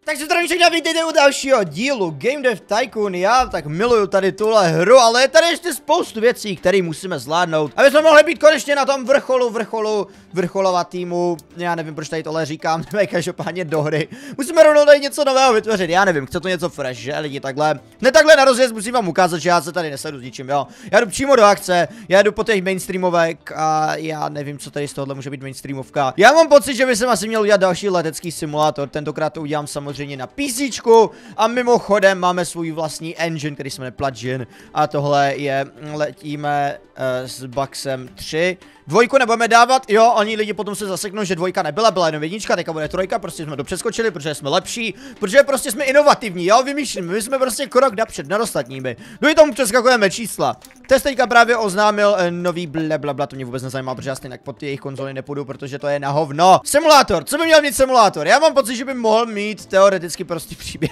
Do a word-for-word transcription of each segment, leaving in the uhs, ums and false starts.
Takže zdravím všechny a vítejte u dalšího dílu Game Dev Tycoon. Já tak miluju tady tuhle hru, ale je tady ještě spoustu věcí, které musíme zvládnout, aby jsme mohli být konečně na tom vrcholu, vrcholu, vrcholovat týmu. Já nevím, proč tady tohle říkám, nevím, každopádně do hry. Musíme rovnou tady něco nového vytvořit, já nevím, chce to něco fresh, že lidi takhle. Ne takhle na rozjezd musím vám ukázat, že já se tady nesedu s ničím, jo. Já jdu přímo do akce, já jdu po těch mainstreamovek a já nevím, co tady z tohohle může být mainstreamovka. Já mám pocit, že by jsem asi měl udělat další letecký simulátor, tentokrát to udělám samozřejmě na PCčku a mimochodem máme svůj vlastní engine, který se jmenuje Plugin a tohle je, letíme uh, s Bugsem tři. Dvojku nebudeme dávat, jo, oni lidi potom se zaseknou, že dvojka nebyla, byla jenom jednička, teďka bude trojka, prostě jsme to přeskočili, protože jsme lepší, protože prostě jsme inovativní, jo, vymýšlíme, my jsme prostě krok napřed nad ostatními. No i tomu přeskakujeme čísla. Test teďka právě oznámil uh, nový blablabla, to mě vůbec nezajímá, protože já stejně pod jejich konzoli nepůjdu, protože to je na hovno. Simulátor, co by měl mít simulátor? Já mám pocit, že by mohl mít teoreticky prostý příběh.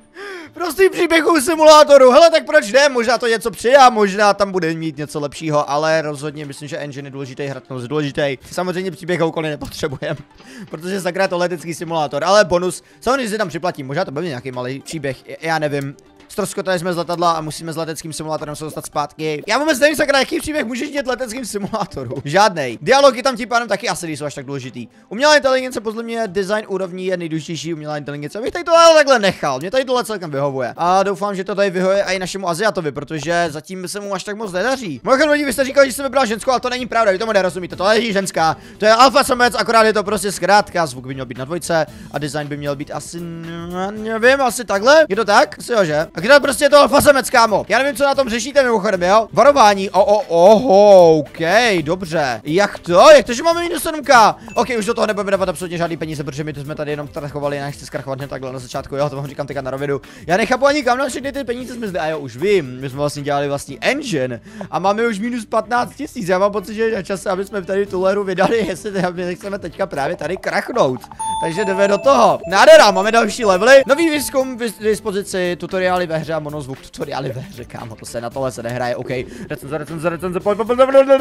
Prostý příběh u simulátoru, hele, tak proč ne, možná to něco přijá, možná tam bude mít něco lepšího, ale rozhodně myslím, že engine je důležitý, hratnost důležitý. Samozřejmě příběh a úkoly nepotřebujeme, protože zakrát to letecký simulátor, ale bonus, samozřejmě si tam připlatím, možná to bude nějaký malý příběh, já nevím. Ztroskotali jsme z letadla a musíme s leteckým simulátorem se dostat zpátky. Já vůbec nevím, sakra, jaký příběh můžeš dělat leteckým simulátoru. Žádnej. Dialogy tam tím pádem taky asi nejsou až tak důležitý. Umělá inteligence, podle mě design úrovní je nejdůležitější umělá inteligence. Abych tady tohle takhle nechal. Mě tady tohle celkem vyhovuje. A doufám, že to tady vyhovuje i našemu Aziatovi, protože zatím se mu až tak moc nedaří. Mimochodem lidi, vy jste říkali, že jsem vybral ženskou, ale to není pravda, vy tomu nerozumíte. To je ženská. To je alfa samec, akorát je to prostě zkrátka. Zvuk by měl být na dvojce a design by měl být asi, nevím, asi takhle. Je to tak? Asi jo, že? A kde prostě je to alfa samec, kámo. Já nevím, co na tom řešíte mimochodem, jo? Varování. O, o, oho, ok, dobře. Jak to? Jak to, že máme minus sedm ká? Ok, už do toho nebudeme dávat absolutně žádný peníze, protože my to jsme tady jenom krachovali, já nechci zkrachovat hned takhle na začátku, jo, to vám říkám teďka na rovinu. Já nechápu ani kam na všechny ty peníze jsme zde, a jo, už vím, my jsme vlastně dělali vlastní engine a máme už minus patnáct tisíc, já mám pocit, že je na čase, aby jsme tady tuhle hru vydali, jestli my chceme teďka právě tady krachnout. Takže jdeme do toho. Nádhera, máme další levely, nový výzkum v dispozici, tutoriály ve hře a monozvuk, tutoriály ve hře, kámo, to se na tohle se nehraje, ok. Recenze, recenze, recenze, pojď, pojď,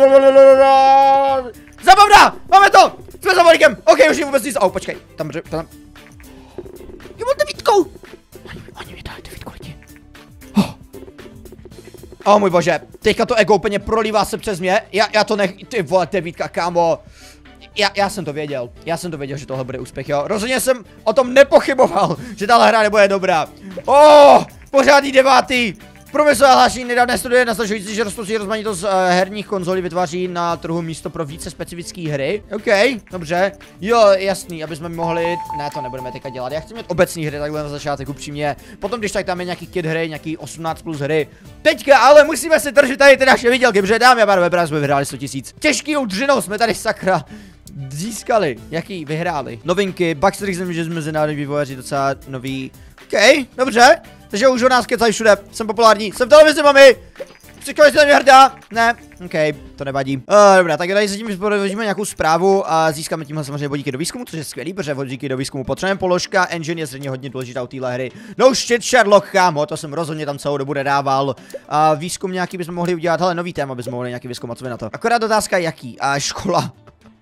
zabavda, máme to, jsme za balíkem, ok, už je vůbec nic, oh, počkej, tam, tam, je mám devítkou, oni, oni mi dali devítku lidi. Oh. oh můj bože, teďka to ego úplně prolívá se přes mě, já, já to nech, ty vole, devítka, kámo. Já, já jsem to věděl, já jsem to věděl, že tohle bude úspěch, jo. Rozhodně jsem o tom nepochyboval, že tahle hra nebude dobrá. Oh, pořádný devátý. Průmyslové hlášení nedávné studie naznačující, že rostoucí rozmanitost uh, herních konzolí vytváří na trhu místo pro více specifické hry. OK, dobře. Jo, jasný, aby jsme mohli. Ne, to nebudeme teďka dělat. Já chci mít obecní hry takhle na začátek upřímně. Potom, když tak tam je nějaký kid hry, nějaký osmnáct plus hry. Teďka ale musíme si držet tady ty naše vidělky, protože dámy a pánové, právě jsme vyhráli sto tisíc. Těžký dřinou jsme tady sakra získali. Jaký vyhráli? Novinky, Bugs, že jsme mezinárodní vývojáři docela nový. OK, dobře. Takže už o nás kecají všude, jsem populární, jsem v televizi, mami! Říkali jste mi hrdá? Ne, OK, to nevadí. Uh, dobrá, tak tady se tím vypověříme nějakou zprávu a získáme tímhle samozřejmě bodíky do výzkumu, což je skvělý, protože bodíky do výzkumu potřebujeme. Položka, engine je zřejmě hodně důležitá u téhle hry. No shit, Sherlock, kámo, to jsem rozhodně tam celou dobu nedával. A uh, výzkum nějaký bychom mohli udělat, hele, nový téma bychom mohli nějaký výzkum, a co vy na to? Akorát otázka jaký? A uh, škola.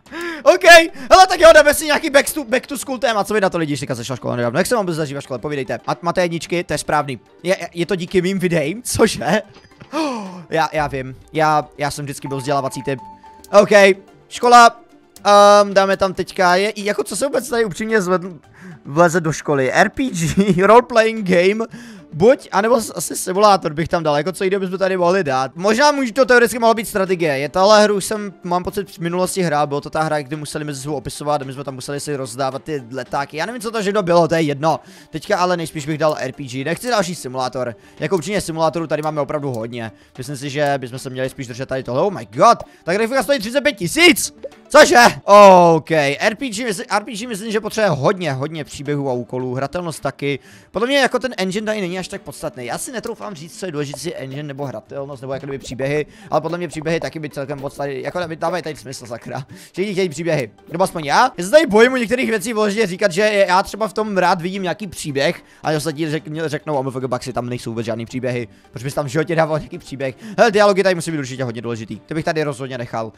OK, hele, tak jo, dáme si nějaký back to, back to school téma, co vy na to lidi, říká začala škola nedávno, jak se vám bez zažívá škole, povídejte. A máte jedničky, to je správný. Je, je to díky mým videím, cože? Oh, já, já vím, já, já jsem vždycky byl vzdělávací typ. OK, škola, um, dáme tam teďka, je, jako co se vůbec tady upřímně zvedl, vleze do školy, R P G, role playing game. Buď, anebo asi simulátor bych tam dal, jako co jiného bychom tady mohli dát. Možná může to teoreticky mohlo být strategie. Je tahle hru, už jsem, mám pocit, v minulosti hrál, bylo to ta hra, kdy museli mezi sebou opisovat a my jsme tam museli si rozdávat ty letáky. Já nevím, co to všechno bylo, to je jedno. Teďka ale nejspíš bych dal R P G, nechci další simulátor. Jako určitě simulátorů tady máme opravdu hodně. Myslím si, že bychom se měli spíš držet tady tohle. Oh my god, tak grafika stojí třicet pět tisíc. Cože? OK, R P G, R P G myslím, že potřebuje hodně, hodně příběhů a úkolů, hratelnost taky. Podle mě jako ten engine tady není až tak podstatný. Já si netroufám říct, co je důležitý engine nebo hratelnost nebo jako kdyby příběhy, ale podle mě příběhy taky by celkem moc tady, jako dávají tady smysl, sakra. Všichni chtějí příběhy. Nebo aspoň já. Já se tady bojím u některých věcí vložně říkat, že já třeba v tom rád vidím nějaký příběh, a ostatní řek, řeknou, o M F G Bugsy, tam nejsou vůbec žádný příběhy. Proč bys tam v životě dával nějaký příběh? Hele, dialogy tady musí být určitě hodně důležitý. To bych tady rozhodně nechal.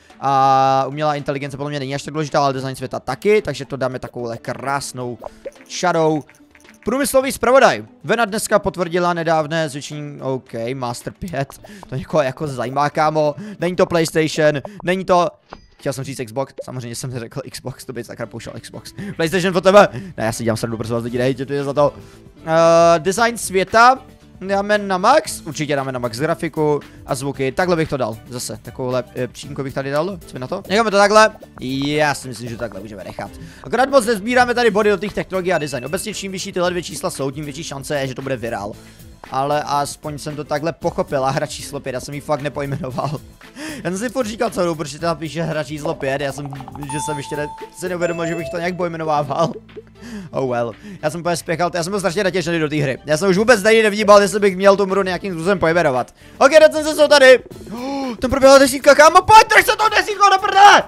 A umělá inteligence podle mě není až tak důležitá, ale design světa taky, takže to dáme takovouhle krásnou šarou. Průmyslový zpravodaj. Vena dneska potvrdila nedávné zvětšení, OK, Master pět. To někoho jako zajímá, kámo. Není to PlayStation, není to... Chtěl jsem říct Xbox, samozřejmě jsem neřekl Xbox, to by sakra poušel Xbox. PlayStation po tebe. Ne, já si dělám srandu, prosím vás lidi, nehejtěte za to. Uh, design světa. Dáme na max, určitě dáme na max grafiku a zvuky, takhle bych to dal, zase, takovouhle e, přímku bych tady dal, co vy na to? Necháme to takhle, já si myslím, že takhle můžeme nechat. Akorát moc nezbíráme tady body do těch technologií a design, obecně čím vyšší tyhle dvě čísla jsou, tím větší šance je, že to bude virál. Ale aspoň jsem to takhle pochopil a hra číslo pět, já jsem ji fakt nepojmenoval. Já jsem si furt říkal co jdu, protože tam píše hra číslo pět, já jsem, že jsem ještě ne, si neuvědomil, že bych to nějak pojmenovával. Oh well, já jsem úplně spěchal, já jsem byl strašně natěšený do té hry. Já jsem už vůbec tady nevnímal, jestli bych měl tu hru nějakým způsobem pojmenovat. Ok, recenze jsou tady. Oh, tam proběhla desítka, kámo, pojď, drž se to desítko do prdele!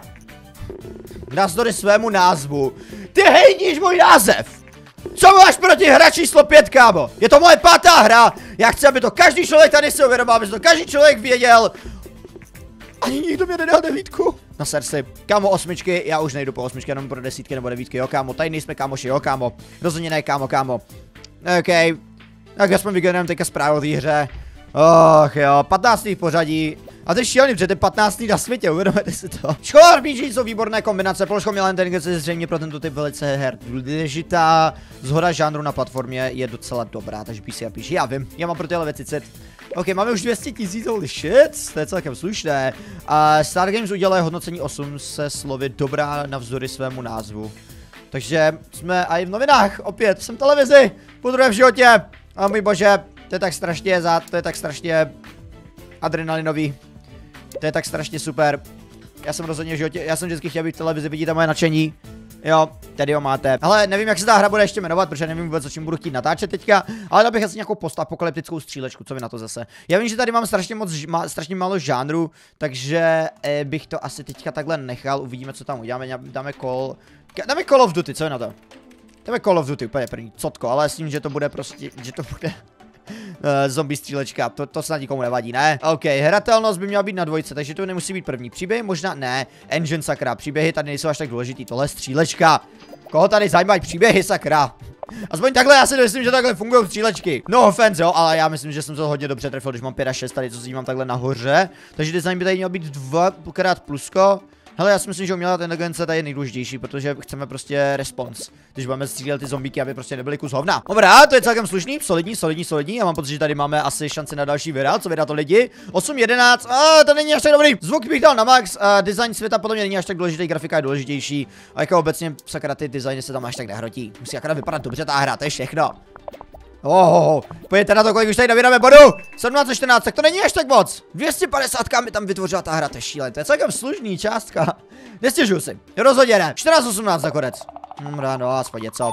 Navzdory svému názvu. Ty hejtíš můj název! Co máš proti hra číslo pět, kámo? Je to moje pátá hra. Já chci, aby to každý člověk tady si uvědomil, aby to každý člověk věděl. Ani nikdo mě nedal devítku. Na srdci. Kámo, osmičky, já už nejdu po osmičky, jenom pro desítky nebo devítky, jo kámo. Tady nejsme kámoši, jo kámo. Rozhodně ne, kámo, kámo. OK. Tak aspoň vygenerujeme teďka zprávu o té hře. Och jo, patnáctý v pořadí. A to je šílený, protože to je patnáctý na světě, uvědomujete si to. Škola R P G jsou výborné kombinace, položka umělé inteligence je zřejmě pro tento typ velice her důležitá. Zhoda žánru na platformě je docela dobrá, takže P C R P G, já vím, já mám pro tyhle věci cit. Ok, máme už dvě stě tisíc, holy shit, to je celkem slušné. A Star Games udělali hodnocení osm se slovy dobrá navzdory svému názvu. Takže jsme i v novinách, opět, jsem v televizi, podruhé v životě. A můj bože, to je tak strašně za, to je tak strašně adrenalinový. To je tak strašně super. Já jsem rozhodně v životě, já jsem vždycky chtěl být v televizi, vidíte moje nadšení. Jo, tady ho máte. Ale nevím, jak se ta hra bude ještě jmenovat, protože nevím vůbec, o čím budu chtít natáčet teďka. Ale dal bych asi nějakou postapokalyptickou střílečku, co vy na to zase. Já vím, že tady mám strašně moc, má, strašně málo žánru, takže eh, bych to asi teďka takhle nechal. Uvidíme, co tam uděláme. Dáme Call, dáme Call of Duty, co je na to? Dáme Call of Duty, úplně první, cotko, ale s tím, že to bude prostě, že to bude... Uh, zombie střílečka, to, to snad nikomu nevadí, ne? OK, hratelnost by měla být na dvojce, takže to nemusí být první. Příběhy možná ne, engine sakra, příběhy tady nejsou až tak důležitý, tohle je střílečka. Koho tady zajímají příběhy sakra? Aspoň takhle, já si myslím, že takhle fungují střílečky. No offense, jo, ale já myslím, že jsem to hodně dobře trefil, když mám pět a šest tady, co si mám takhle nahoře. Takže design by tady měl být dvakrát plusko. Hele, já si myslím, že umělá inteligence tady je nejdůležitější, protože chceme prostě response. Když budeme střílet ty zombíky, aby prostě nebyly kus hovna. Dobrá, to je celkem slušný, solidní, solidní, solidní. Já mám pocit, že tady máme asi šanci na další virál, co vy na to lidi. osm jedenáct, a to není až tak dobrý. Zvuk bych dal na max, a design světa podle mě není až tak důležitý, grafika je důležitější. A jako obecně sakra ty designy se tam až tak nehrotí. Musí akorát vypadat dobře ta hra, to je všechno. Oh, pojďte na to, kolik už tady nabíráme bodu. sedmnáct čtrnáct, tak to není až tak moc. dvě stě padesát mi tam vytvořila ta hra, to je šílené, to je celkem slušný částka. Nestěžuju si, rozhodně ne. čtrnáct osmnáct nakonec. Dobrá, no aspoň něco.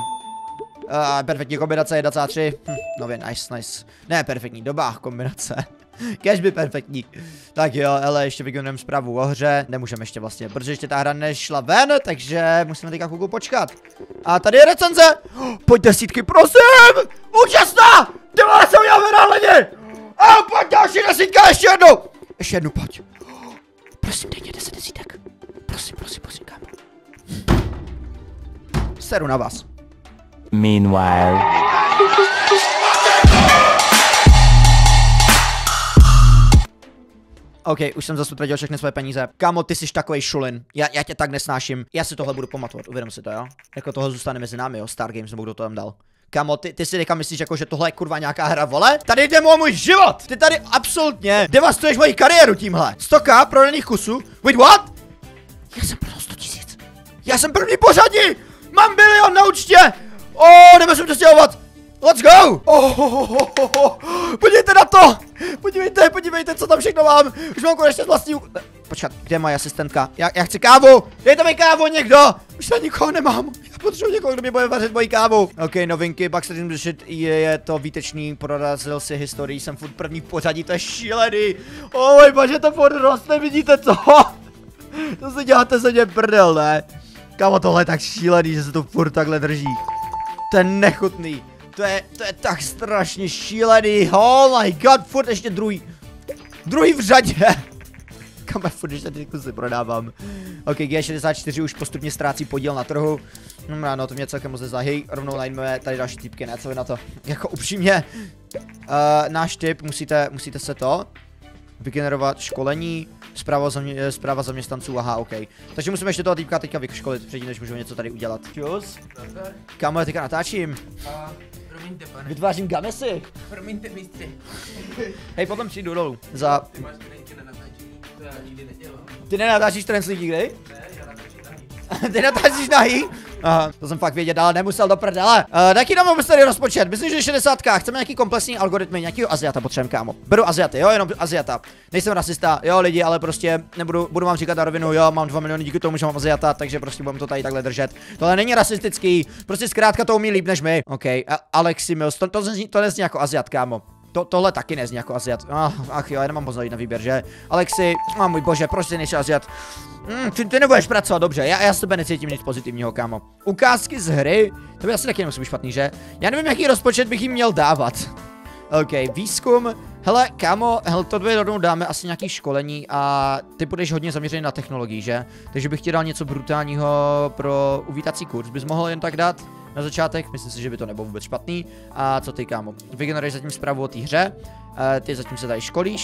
Uh, perfektní kombinace jedna celá tři. Hm, nově, nice, nice. Ne, perfektní doba kombinace. Kež by perfektní. Tak jo, ale ještě vykonujeme zprávu o hře. Nemůžeme ještě vlastně, protože ještě ta hra nešla ven, takže musíme teďka chvilku počkat. A tady je recenze. Oh, pojď desítky, prosím! Úžasná! Ty vole, jsem udělal virál lidi! A pojď další desítka, ještě jednu! Ještě jednu, pojď. Oh, prosím, dej mě deset desítek. Prosím, prosím, prosím, kámo. Seru na vás. Meanwhile. OK, už jsem zase utratil všechny své peníze. Kámo, ty jsi takovej šulin. Já, já tě tak nesnáším. Já si tohle budu pamatovat, uvědom si to, jo? Jako tohle zůstane mezi námi, jo? Star Games, nebo kdo to tam dal. Kámo, ty, ty si teďka myslíš, jako, že tohle je kurva nějaká hra, vole? Tady jde o můj život! Ty tady absolutně devastuješ moji kariéru tímhle. sto k prodaných kusů. Wait, what? Já jsem prodal sto tisíc. Já jsem první pořadí! Mám bilion na účtě! Oh, nemusím to stěhovat! Let's go! Oh, oh, oh, oh, oh. Podívejte na to! Podívejte, podívejte, co tam všechno mám! Už mám konečně vlastní... Počkat, kde je moje asistentka? Já, já chci kávu! Dejte mi kávu někdo! Už tady nikoho nemám! Já potřebuji někoho, kdo mi bude vařit moji kávu! Ok, novinky, Backstream Shit je, je to výtečný, prorazil si historii, jsem furt první v pořadí, to je šílený! Oh můj bože, to furt roste, vidíte co? To si děláte ze mě prdel, ne? Kámo, tohle je tak šílený, že se to furt takhle drží. To je nechutný. To je, to je tak strašně šílený, oh my god, furt ještě druhý. Druhý v řadě. Kam furt, když tady kusy prodávám. OK, G šedesát čtyři už postupně ztrácí podíl na trhu. No, no to mě celkem moc nezahy. Rovnou najmeme tady další typky, ne, co vy na to. Jako upřímně, uh, náš typ, musíte, musíte se to vygenerovat školení, zpráva, zamě, zpráva zaměstnanců, aha, OK. Takže musíme ještě toho týpka teďka vyškolit, předtím, než můžeme něco tady udělat. Čus? Kámo, já teďka natáčím. A, promiňte, pane. Vytvářím gamesy. Promiňte, mistře. Hej, potom přijdu dolů. Za... Ty máš trenky na natáčení, to já nikdy nedělám. Ty nenatáčíš trenslík nikdy? Ne, já natáčím nahý. Ty natáčíš nahý? Aha, to jsem fakt vědět, ale nemusel do prdele. Uh, jaký nám máme tady rozpočet? Myslím, že šedesátka. Chceme nějaký komplexní algoritmy, nějakýho Aziata potřebujeme, kámo. Beru Aziaty, jo, jenom Aziata. Nejsem rasista, jo, lidi, ale prostě nebudu, budu vám říkat na rovinu, jo, mám dva miliony díky tomu, že mám Aziata, takže prostě budeme to tady takhle držet. Tohle není rasistický, prostě zkrátka to umí líp než my. OK, Alexi Mills, to, to, nezní, to nezní jako Aziat, kámo. To, tohle taky nezní jako Aziat. Ach, ach jo, já nemám moc na výběr, že? Alexi, oh, můj bože, proč ty nejsi Aziat? Mm, ty, ty nebudeš pracovat dobře, já, já s tebe necítím nic pozitivního, kámo. Ukázky z hry, to by asi taky nemusí být špatný, že? Já nevím, jaký rozpočet bych jim měl dávat. OK, výzkum, hele, kámo, hele, to dvě rovnou dáme asi nějaký školení a ty budeš hodně zaměřený na technologii, že? Takže bych ti dal něco brutálního pro uvítací kurz, bys mohl jen tak dát na začátek, myslím si, že by to nebylo vůbec špatný. A co ty, kámo? Vygeneruješ zatím zprávu o té hře, ty zatím se tady školíš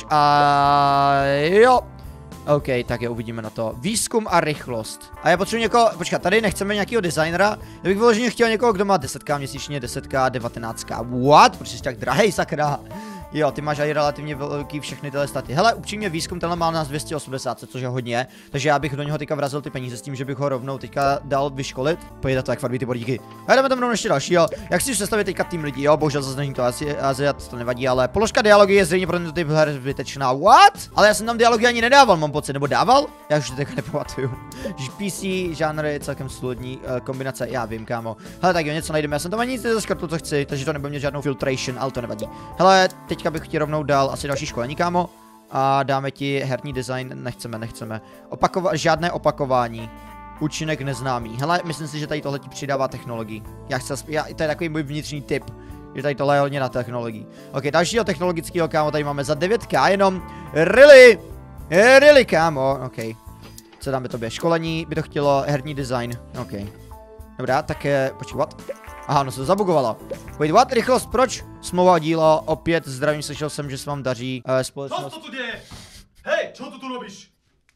a jo. OK, tak je, uvidíme na to. Výzkum a rychlost. A já potřebuji někoho, počkat, tady nechceme nějakého designera. Já bych vyloženě chtěl někoho, kdo má deset ká měsíčně, deset ká, devatenáct ká. What? Proč jsi tak drahej, sakra? Jo, ty máš aj relativně velký všechny tyhle staty. Hele, upřímně výzkum tenhle má nás dvě stě osmdesát, což je hodně. Takže já bych do něho teďka vrazil ty peníze s tím, že bych ho rovnou teďka dal vyškolit. Pojďte to jak farbí ty bodíky. A jdeme tam rovnou ještě další, jo. Jak si už sestavit teďka tým lidí, jo, bohužel zase není to asi Aziat, to nevadí, ale položka dialogy je zřejmě pro tento typ her zbytečná. What? Ale já jsem tam dialogy ani nedával, mám pocit, nebo dával? Já už to teďka nepamatuju. P C žánr je celkem solidní uh, kombinace, já vím, kámo. Hele, tak jo, něco najdeme. Já jsem tam ani nic nezaškrtl, co chci, takže to nebude mít žádnou filtration, ale to nevadí. Hele, teďka bych ti rovnou dal asi další školení, kámo. A dáme ti herní design, nechceme, nechceme. Opakova žádné opakování. Účinek neznámý. Hele, myslím si, že tady tohle ti přidává technologii. Já chci, já, to je takový můj vnitřní tip, že tady tohle je hodně na technologii. Ok, dalšího technologického, kámo, tady máme za devět ká jenom. Really? Really, kámo, ok. Co dáme tobě? Školení by to chtělo, herní design, ok. Dobrá, tak je, počkej, what? Aha, no se to zabugovalo. Wait, what? Rychlost, proč? Smlouva dílo, opět zdravím, slyšel jsem, že se vám daří uh, společnost. Co to tu děje? Hej, čo tu tu robíš?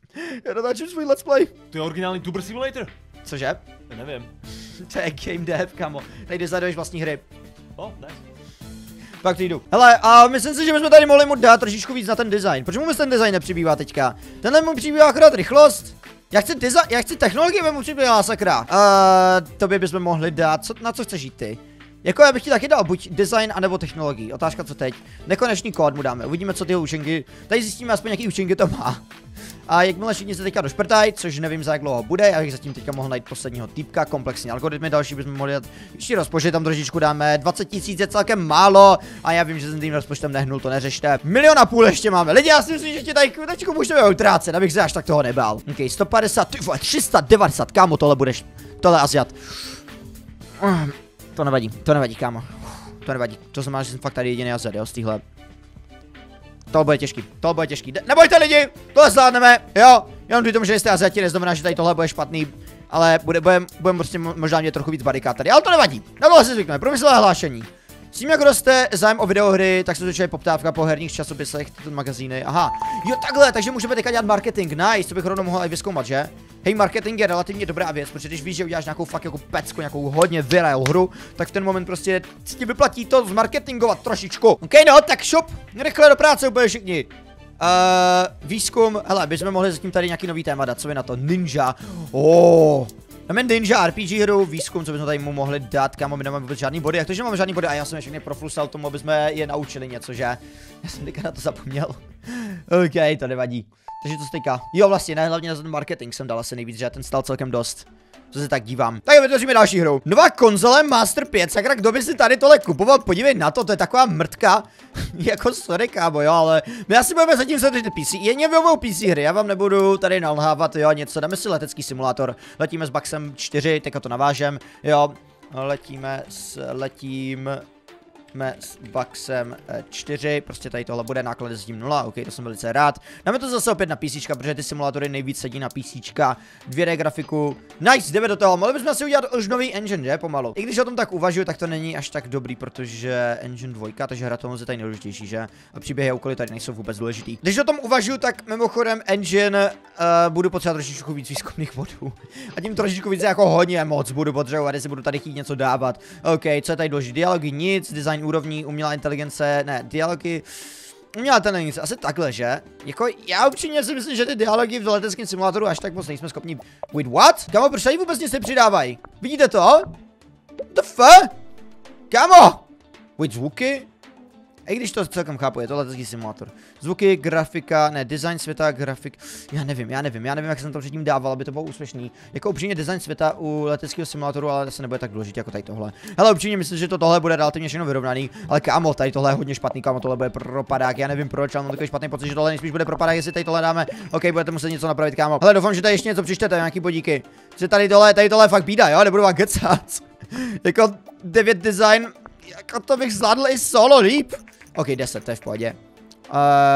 Já natáčím svůj let's play. To je originální Tuber Simulator? Cože? Já nevím. To je game dev, kamo. Tady designuješ vlastní hry. Oh, nice. Pak to jdu. Hele, a myslím si, že bychom tady mohli mu dát trošičku víc na ten design. Proč mu ten design nepřibývá teďka? Tenhle mu přibývá akorát rychlost. Já chci design, já chci technologie, mu přibývá, sakra. Uh, tobě bychom mohli dát, co, na co chceš jít ty? Jako já bych ti taky dal buď design, anebo technologii. Otázka co teď. Nekonečný kód mu dáme, uvidíme co ty účinky. Tady zjistíme aspoň jaký účinky to má. A jakmile všichni se teďka došprtají, což nevím za jak dlouho bude, já bych zatím teďka mohl najít posledního týpka, komplexní algoritmy, další bychom mohli dát vyšší rozpočet, tam trošičku dáme, dvacet tisíc je celkem málo a já vím, že jsem tím rozpočtem nehnul, to neřešte. Milion a půl ještě máme, lidi, já si myslím, že tě tady chvílečku můžeme utrácet, abych se až tak toho nebál. Ok, sto padesát, ty vole, tři sta devadesát, kámo, tohle budeš, tohle Aziat. To nevadí, to nevadí, kámo, to nevadí, to znamená, že jsem fakt tady jediný Aziat, jo, z téhle. To bude těžký, to bude těžký. De nebojte lidi, tohle zvládneme, jo. Jenom kvůli tomu, že jste Aziati, neznamená, že tady tohle bude špatný. Ale bude, budeme budem prostě možná mít trochu víc barikád tady, ale to nevadí. Na tohle si zvykneme, průmyslové hlášení. S tím, jak roste zájem o videohry, tak se zvětšuje poptávka po herních časopisech, tyto magazíny, aha. Jo takhle, takže můžeme teďka dělat marketing, nice, to bych rovnou mohl i vyzkoumat, že? Hej, marketing je relativně dobrá věc, protože když víš, že uděláš nějakou fakt jako pecku, nějakou hodně viral hru, tak v ten moment prostě si ti vyplatí to zmarketingovat trošičku. OK, no, tak šup, rychle do práce úplně všichni. Uh, výzkum, hele, bychom mohli zatím tady nějaký nový téma dát, co je na to, ninja, oh. Máme ninja R P G hru, výzkum, co bychom tady mu mohli dát, kámo, my nemáme vůbec žádný body, jak to, že máme žádný body a já jsem je všechny proflusal tomu, aby jsme je naučili něco, že? Já jsem teďka na to zapomněl. OK, to nevadí. Takže to se teďka, jo vlastně, ne, hlavně na ten marketing jsem dal asi nejvíc, že ten stal celkem dost. Co se tak dívám. Tak vytvoříme další hru. Nová konzole Master pět, sakra, kdo by si tady tohle kupoval, podívej na to, to je taková mrtka. Jako sorry, kámo, jo, ale my asi budeme zatím se ty P C. Jen vyjevou P C hry, já vám nebudu tady nalhávat, jo, něco, dáme si letecký simulátor. Letíme s Baxem čtyři, teďka to navážem, jo. Letíme s letím jsme s Bucksem čtyři, prostě tady tohle bude náklady s tím nula, ok, to jsem velice rád. Dáme to zase opět na PCčka, protože ty simulátory nejvíc sedí na PCčka, dvě dé grafiku, nice, jdeme do toho, mohli bychom si udělat už nový engine, že, pomalu. I když o tom tak uvažuji, tak to není až tak dobrý, protože engine dvojka, takže hra tomu je tady nejdůležitější, že, a příběhy a úkoly tady nejsou vůbec důležitý. Když o tom uvažuji, tak mimochodem engine uh, budu potřebovat trošičku víc výzkumných bodů. A tím trošičku víc jako hodně moc budu potřebovat, jestli budu tady chtít něco dávat. OK, co je tady důležité? Dialogy nic, design úrovní, umělá inteligence, ne, dialogy. Umělá inteligence, asi takhle, že? Jako, já upřímně si myslím, že ty dialogy v leteckém simulátoru až tak moc nejsme schopni. Wait, what? Kámo, proč tady vůbec nic nepřidávají? Vidíte to? What the fuck? Kámo! Wait, zvuky? I když to celkem chápu, je to letecký simulátor. Zvuky, grafika, ne, design světa, grafik. Já nevím, já nevím, já nevím, jak jsem to předtím dával, aby to bylo úspěšný. Jako upřímně design světa u leteckého simulátoru, ale to se nebude tak důležitý jako tady tohle. Hele, upřímně myslím, že to tohle bude relativně všechno vyrovnaný, ale kámo, tady tohle je hodně špatný, kámo, tohle bude propadák. Já nevím proč, ale mám takový špatný pocit, že tohle nejspíš bude propadák, jestli tady tohle dáme. OK, budete muset něco napravit, kámo. Hele, doufám, že tady ještě něco přičtete, nějaký bodíky. Že tady tohle, tady tohle je fakt bída, jo, nebudu vám kecat. Jako devět design, jako to bych zvládl i solo líp. OK, deset, to je v pohodě. Uh,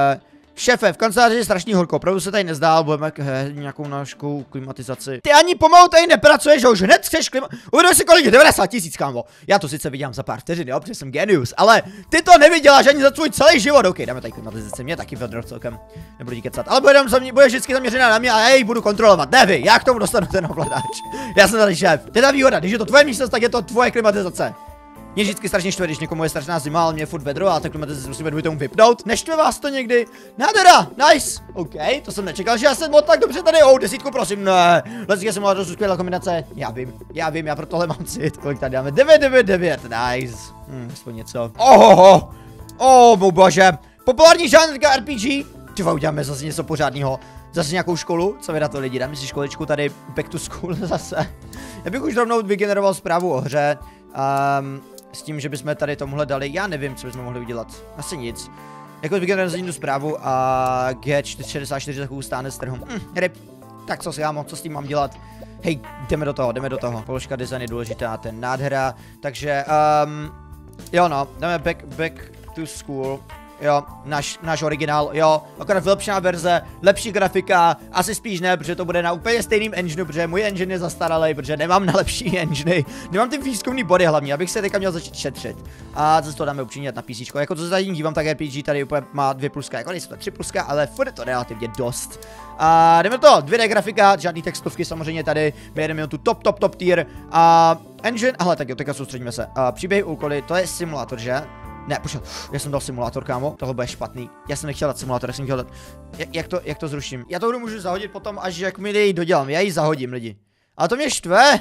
šéfe, v kanceláři je strašný horko, opravdu se tady nezdál, budeme he, nějakou našku klimatizaci. Ty ani pomalu tady nepracuješ, že už hned chceš klima... Uvědomí si kolik, devadesát tisíc, kámo. Já to sice vidím za pár vteřin, jo, protože jsem genius, ale ty to nevyděláš ani za tvůj celý život. OK, dáme tady klimatizaci, mě taky vedro celkem. Nebudu ti kecat, ale budeš za mě, budeš vždycky zaměřená na mě a já ji budu kontrolovat. Ne vy, já k tomu dostanu ten ovladač. Já jsem tady šéf. To je ta výhoda, když je to tvoje místo, tak je to tvoje klimatizace. Mě vždycky strašně štve, když někomu je strašná zima, ale mě je furt vedro a tak klimatizaci musíme dvojit tomu vypnout. Neštve vás to někdy? Nádhera, nice. OK, to jsem nečekal, že já jsem byl tak dobře tady. Oh, desítku, prosím, ne. Letecké simulátor, skvělá kombinace. Já vím, já vím, já pro tohle mám cit. Kolik tady dáme? devět, devět, devět, nice. Hm, aspoň něco. Ohoho. Oh, můj bože. Populární žánr R P G. Tyva, uděláme zase něco pořádného. Zase nějakou školu? Co vy na to lidi? Dáme si školičku tady, back to school zase. Já bych už rovnou vygeneroval zprávu o hře. Um, S tím, že bychom tady tomuhle dali, já nevím, co bychom mohli udělat. Asi nic. Jako vygenerujeme tu zprávu a G čtyři šedesát čtyři takovou stáne z trhu. Hm, ryb. Tak co si jámo, co s tím mám dělat? Hej, jdeme do toho, jdeme do toho. Položka design je důležitá, ten nádhera. Takže, um, jo no, jdeme back, back to school. Jo, náš, náš originál, jo, akorát vylepšená verze, lepší grafika, asi spíš ne, protože to bude na úplně stejným engineu, protože můj engine je zastaralý, protože nemám na lepší engine, nemám ty výzkumný body hlavně, abych se teďka měl začít šetřit. A zase to dáme upřímně na PCčko, jako co se tady dívám, tak R P G tady úplně má dvě pluska, jako nejsou to tři pluska, ale furt je to relativně dost. A jdeme to, dvě dé grafika, žádný textovky samozřejmě tady, my jedeme jen tu top, top, top tier. A engine, ale tak jo, teďka soustředíme se. A příběhy, úkoly, to je simulátor, že? Ne, počkej, já jsem dal simulátor, kámo, tohle bude špatný. Já jsem nechtěl dát simulátor, já jsem chtěl dát... Jak, jak to, jak to zruším? Já to budu můžu zahodit potom, až jak mi ji dodělám, já ji zahodím, lidi. Ale to mě štve.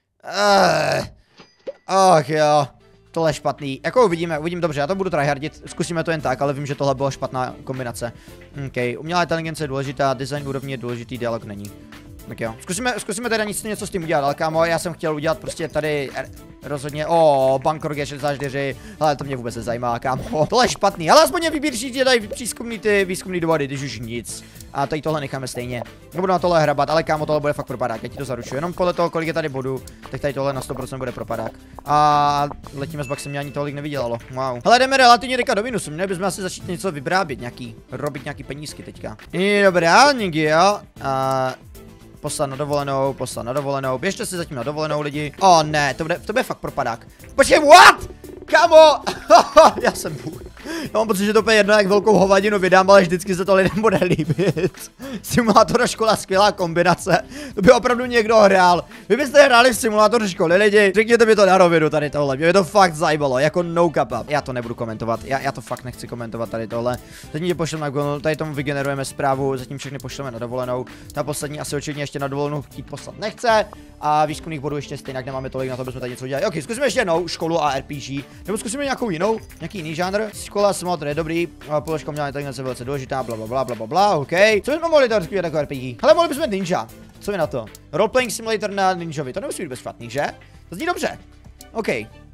Uh, Ach jo, tohle je špatný. Jako uvidíme, uvidím dobře, já to budu tryhardit, zkusíme to jen tak, ale vím, že tohle byla špatná kombinace. OK, umělá inteligence je důležitá, design úrovně je důležitý, dialog není. Tak jo, zkusíme, zkusíme teda nic, něco s tím udělat, ale kámo, já jsem chtěl udělat prostě tady rozhodně, o, Bangkok G šedesát čtyři, ale to mě vůbec nezajímá, kámo, tohle je špatný, ale aspoň je vybírčí, že dají výzkumný ty výzkumný důvody, když už nic. A tady tohle necháme stejně, nebudu na tohle hrabat, ale kámo, tohle bude fakt propadák, já ti to zaručuju, jenom podle toho, kolik je tady bodů, tak tady tohle na sto procent bude propadák. A letíme s Bucksem, mě ani tolik nevydělalo, wow. Hele, jdeme relativně teďka do minusu, měli bychom asi začít něco vybrábět, nějaký, robit nějaký penízky teďka. Dobrá, někdy jo. A poslat na dovolenou, poslat na dovolenou, běžte si zatím na dovolenou lidi. O oh, ne, to bude, to bude fakt propadák. Počkej, what? Kamo! Já jsem bůh. Já mám pocit, že to je jedno, jak velkou hovadinu vydám, ale vždycky se to lidem bude líbit. Simulátor škola, skvělá kombinace. To by opravdu někdo hrál. Vy byste hráli v simulátor školy, lidi. Řekněte mi to na rovinu tady tohle. Mě to fakt zajímalo, jako no kappa. Já to nebudu komentovat, já, já to fakt nechci komentovat tady tohle. Zatím tě pošleme na Google, tady tomu vygenerujeme zprávu, zatím všechny pošleme na dovolenou. Ta poslední asi určitě ještě na dovolenou chtít poslat nechce. A výzkumných bodů ještě stejně nemáme tolik na to, abychom tady něco udělali. Ok, zkusíme ještě jednou školu a R P G. Nebo zkusíme nějakou jinou, nějaký jiný žánr. Škola simulátor je dobrý, položka umělá inteligence je velice důležitá, bla bla bla bla bla bla, ok. Co bychom mohli dát jako R P G? Ale mohli bychom ninja. Co je na to? Roleplaying simulator na ninjovi, to nemusí být bez špatný, že? To zní dobře. OK.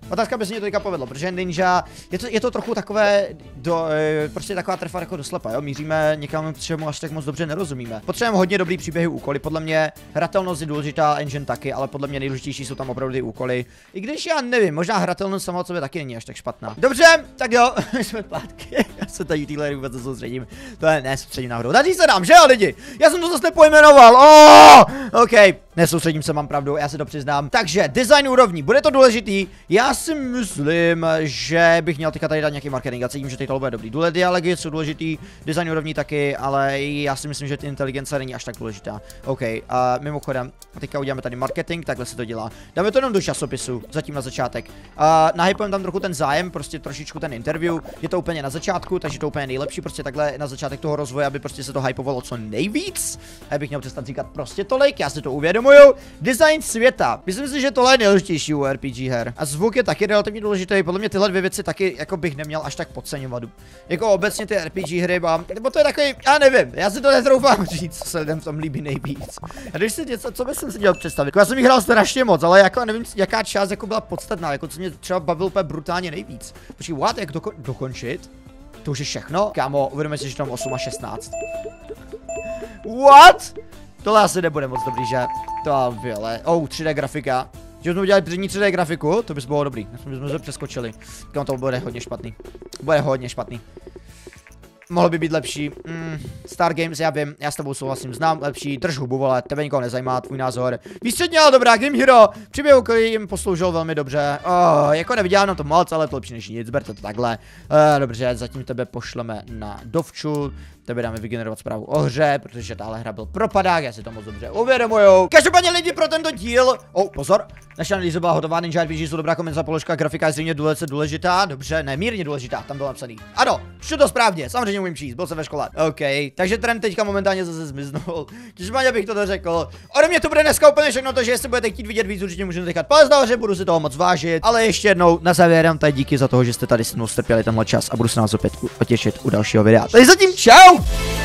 Otázka by se mě to teďka povedlo, protože Ninja, je to, je to trochu takové, do, e, prostě taková trefa jako doslepa, jo, míříme někam, čemu až tak moc dobře nerozumíme. Potřebujeme hodně dobrý příběhy, úkoly, podle mě hratelnost je důležitá, engine taky, ale podle mě nejdůležitější jsou tam opravdu ty úkoly. I když já nevím, možná hratelnost sama od sebe taky není až tak špatná. Dobře, tak jo, jsme zpátky, já se tady týhle vůbec soustředím, to je nesoustředím náhodou. Daří se nám, že jo lidi? Já jsem to zase nepojmenoval, oh, OK. Nesoustředím se, mám pravdu, já si to přiznám. Takže design úrovní, bude to důležitý. Já si myslím, že bych měl teďka tady dát nějaký marketing. Já cítím, že teď to bude dobrý. Důle dialogy jsou důležitý, design úrovní taky, ale já si myslím, že ty inteligence není až tak důležitá. OK, a mimochodem, teďka uděláme tady marketing, takhle se to dělá. Dáme to jenom do časopisu, zatím na začátek. A nahypujeme tam trochu ten zájem, prostě trošičku ten interview. Je to úplně na začátku, takže to úplně nejlepší, prostě takhle na začátek toho rozvoje, aby prostě se to hypovalo co nejvíc. A já bych měl přestat říkat prostě tolik, já si to uvědomuji. Design světa. Myslím si, že tohle je nejdůležitější u R P G her. A zvuk je taky relativně důležitý. Podle mě tyhle dvě věci taky jako bych neměl až tak podceňovat. Jako obecně ty R P G hry mám, nebo to je takový, já nevím, já si to netroufám říct, co se lidem v tom líbí nejvíc. A když si něco, co bych si dělal představit. Já jsem jí hrál strašně moc, ale jako nevím, jaká část jako byla podstatná, jako co mě třeba bavilo úplně brutálně nejvíc. Počkej, what, jak doko dokončit? To už je všechno? Kámo, uvědomíme si, že tam osm a šestnáct. What? Tohle asi nebude moc dobrý, že? To bylo. Oh, tři dé grafika. Že jsme udělali první tři dé grafiku, to by bylo dobrý. My jsme se přeskočili. Kam to bude hodně špatný. Bude hodně špatný. Mohlo by být lepší. Mm, Star Games, já vím, já s tebou souhlasím, znám lepší, drž hubu, vole, tebe nikoho nezajímá, tvůj názor. Výstředně, ale dobrá, Game Hero, příběh, který jim posloužil velmi dobře. Oh, jako neviděl na to moc, ale to lepší než nic, berte to takhle. Uh, dobře, zatím tebe pošleme na dovču. Tebe dáme vygenerovat zprávu o hře, protože tahle hra byl propadák, já si to moc dobře uvědomuju. Každopádně lidi pro tento díl. Oh, pozor, naše analýza byla hotová, Ninja R P G jsou dobrá komentář, položka, grafika je zřejmě důležitě důležitá, dobře, ne, mírně důležitá, tam bylo napsaný. Ano, šlo to správně, samozřejmě umím číst, byl jsem ve škole. OK, takže trend teďka momentálně zase zmiznul. Každopádně bych to dořekl. Ode mě to bude dneska úplně všechno, to, že jestli budete chtít vidět víc, určitě můžete nechat palec nahoře, budu si toho moc vážit. Ale ještě jednou na závěr dám tady díky za to, že jste tady se mnou strpěli tenhle čas a budu se nás opět těšit u dalšího videa. Takže zatím čau!